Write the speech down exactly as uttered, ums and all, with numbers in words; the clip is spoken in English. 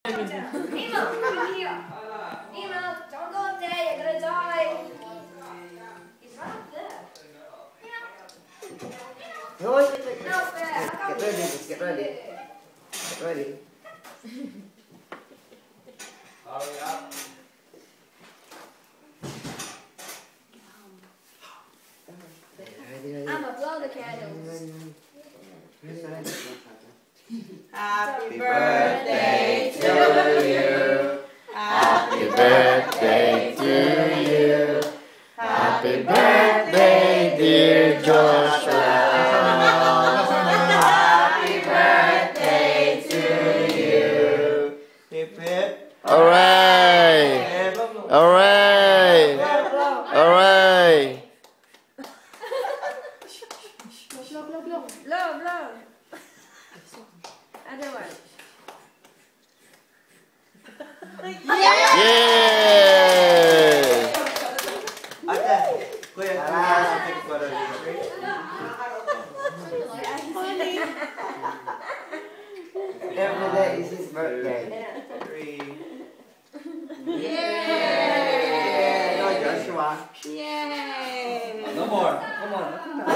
Nemo, come here. Nemo, don't go up there, you're gonna die. He's right up there. Yeah. No, Not fair. get ready, just get ready. Get ready. Hurry up. I'm gonna blow the candles. Happy birthday to you. Happy birthday to you. Happy birthday, dear Joshua. Happy birthday to you. Hip hip. Alright. Alright. Alright. Blow, blow. Other one. Yay! Ate, kuya, kuya, take photo. Every day is his birthday. Three. Yay! No, Joshua. Yay! No more. Come on.